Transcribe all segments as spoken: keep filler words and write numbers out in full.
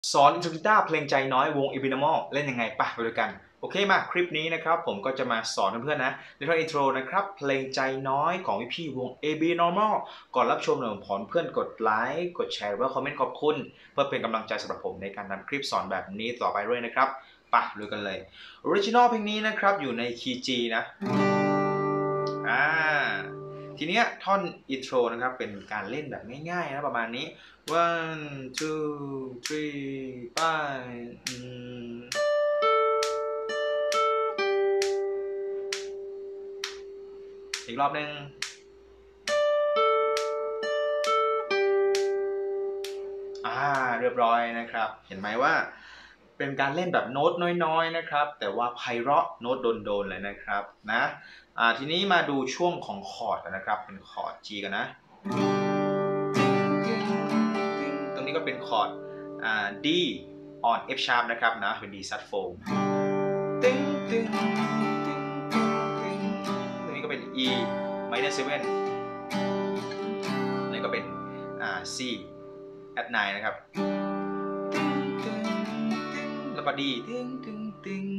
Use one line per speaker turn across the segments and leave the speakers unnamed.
สอนอินโทรกีตาร์เพลงใจน้อยวง Abnormal เล่นยังไงปะไปดูกันโอเคมาคลิปนี้นะครับผมก็จะมาสอนเพื่อนๆนะในท่อนอินโทรนะครับเพลงใจน้อยของพี่ๆวง Abnormal ก่อนรับชมหน่อยผมขอเพื่อนกดไลค์กดแชร์หรือว่าคอมเมนต์ขอบคุณเพื่อเป็นกำลังใจสำหรับผมในการทำคลิปสอนแบบนี้ต่อไปด้วยนะครับปะดูกันเลยออริจินอลเพลงนี้นะครับอยู่ในคีย์ G นะอ่าทีเนี้ยท่อนอินโทรนะครับเป็นการเล่นแบบง่ายๆนะประมาณนี้ one two three five อีกรอบหนึ่งอ่าเรียบร้อยนะครับเห็นไหมว่าเป็นการเล่นแบบโน้ตน้อยๆนะครับแต่ว่าไพเราะโน้ตโดนๆเลยนะครับนะอ่าทีนี้มาดูช่วงของคอร์ดกันนะครับเป็นคอร์ด G กันนะตรงนี้ก็เป็นคอร์ดอ่า D on F sharp นะครับนะเป็น D sharp four ตึ้งตึ้งตึ้งตึ้งตรงนี้ก็เป็น E minor seven นี่ก็เป็นอ่า C at nine นะครับแล้วก็ดีตึ้งตึ้งตึ้ง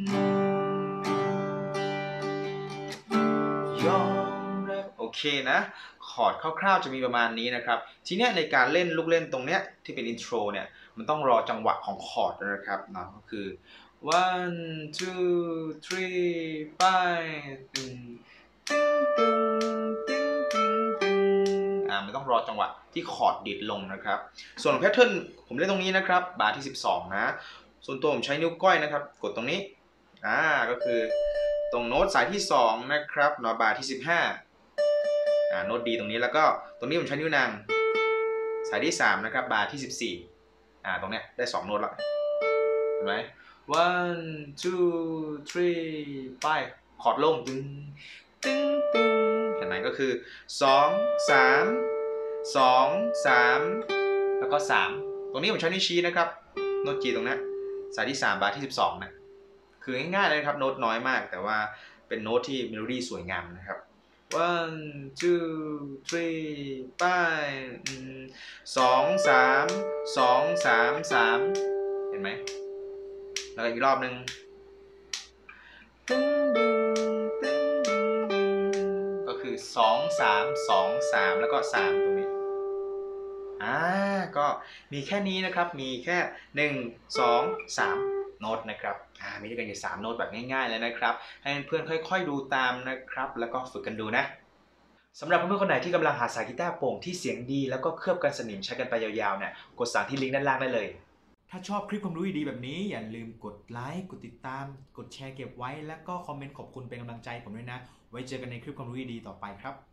ยอมรับโอเคนะคอร์ดคร่าวๆจะมีประมาณนี้นะครับทีเนี้ยในการเล่นลูกเล่นตรงเนี้ยที่เป็นอินโทรเนี่ยมันต้องรอจังหวะของคอร์ดนะครับเนาะก็คือ one two three five ตึ้งตึ้งตึ้งตึ้งตึ้งตึ้งอ่ามันต้องรอจังหวะที่คอร์ดดีดลงนะครับส่วนแพทเทิร์นผมเล่นตรงนี้นะครับบาร์ที่สิบสองนะส่วนตัวผมใช้นิ้วก้อยนะครับกดตรงนี้อ่าก็คือตรงโน้ตสายที่สองนะครับเนาะบาร์ที่สิบห้าอ่าโน้ตดีตรงนี้แล้วก็ตรงนี้ผมใช้นิ้วนางสายที่สามนะครับบาร์ที่สิบสี่อ่าตรงเนี้ยได้สองโน้ตแล้วเห็นไหม one two three five คอร์ดลงตึงตึงตึงเห็นไหมก็คือสองสามสองสามแล้วก็สามตรงนี้ผมใช้นิ้วชี้นะครับโน้ต G ตรงนี้สายที่สามบาร์ที่สิบสองนะคือง่ายๆเลยครับโน้ตน้อยมากแต่ว่าเป็นโน้ตที่เมโลดี้สวยงามนะครับ one two three five สองสามสองสามสามเห็นไหมแล้วอีกรอบหนึ่งก็คือสองสามสองสามแล้วก็สามตรงนี้อ่าก็มีแค่นี้นะครับมีแค่หนึ่งสองสามโน้ตนะครับอ่ามีด้วยกันอยู่สามโน้ตแบบง่ายๆเลยนะครับให้เพื่อนค่อยๆดูตามนะครับแล้วก็ฝึกกันดูนะสำหรับเพื่อนๆคนไหนที่กำลังหาสายกีตาร์โปร่งที่เสียงดีแล้วก็เคลือบกันสนิมใช้กันไปยาวๆเนี่ยกดสั่งที่ลิงก์ด้านล่างได้เลยถ้าชอบคลิปความรู้ดีๆแบบนี้อย่าลืมกดไลค์กดติดตามกดแชร์เก็บไว้แล้วก็คอมเมนต์ขอบคุณเป็นกำลังใจผมด้วยนะไว้เจอกันในคลิปความรู้ดีๆต่อไปครับ